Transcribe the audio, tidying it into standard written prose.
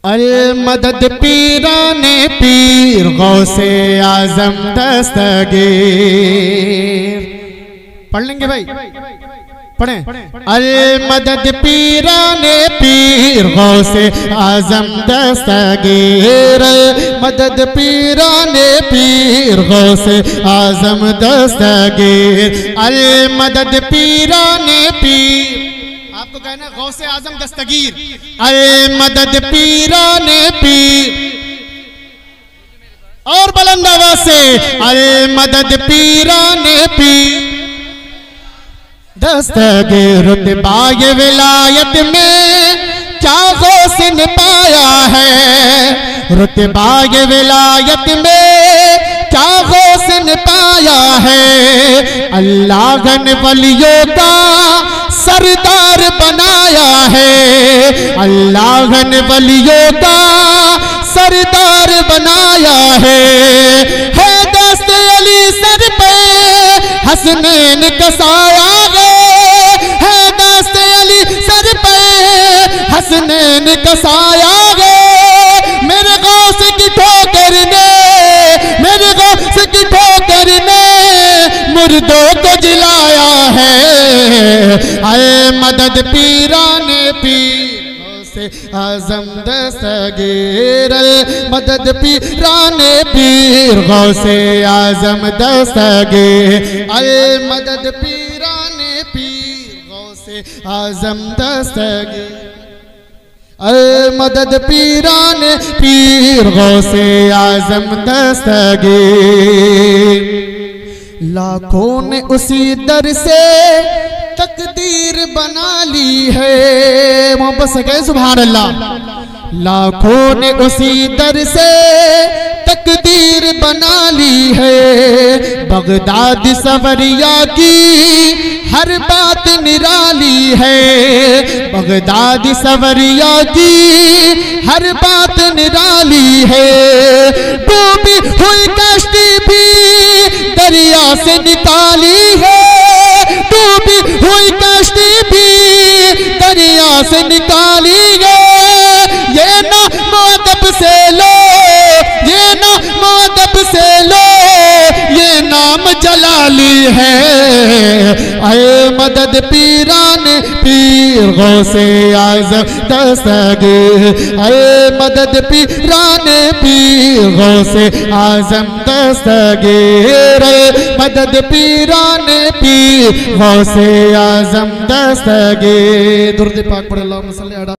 अल मदद पीराने पीर गौसे आजम दस्तगीर। पढ़ लेंगे भाई, पढ़ें। अल मदद पीराने पीर गौसे आजम दस्तगीर। मदद पीराने पीर गौसे आजम दस्तगीर। अल मदद पीराने पीर, आपको कहना गौसे आजम दस्तगीर। अल मदद पीराने पीर, और बुलंद आवाज से अल मदद पीराने पीर दस्तगीर। रुतबाए विलायत में क्या गौसे ने पाया है, रुतबाए विलायत में क्या गौसे ने पाया है। अल्लाह ने वलियों का सरदार बनाया है, अल्लाह ने वलियों का सरदार बनाया है। दस्त अली सर पे हसनैन कसाया है, दस्त अली सर पे हसनैन कसाया है। मेरे गौस की ठोकर ने, मेरे गौस की ठोकर ने मुर्दों को जिलाया है। आए मदद पीराने पीर गौसे आजम दस्तगीर। मदद पीराने पीर गौसे आजम दस्तगीर। अल मदद पीराने पीर गौसे आजम दस्तगीर। अल मदद पीराने पीर गौसे आजम दस्तगीर। लाखों ने उसी दर से तकदीर बना ली है, मोहब्बत से कहे सुभान अल्लाह। लाखों ने उसी दर से तकदीर बना ली है। बगदाद सवरिया की हर बात निराली है, बगदाद सवरिया की हर बात निराली है। डूबी हुई कश्ती भी दरिया से निकाली है, डूबी हुई कश्ती भी दरिया से निकाली है। ये ना मुअद्दब से लो, ये ना मुअद्दब से लो, ये नाम जलाली है। आए मदद पीराने पीर गौसे आजम दस्तगीर। आए मदद पीराने पीर गौसे आजम दस्तगीर। मदद पीराने पीर गौसे आजम दस्तगीर। दुरूद पाक पढ़ अल्लाहुम्मा सल्ली अला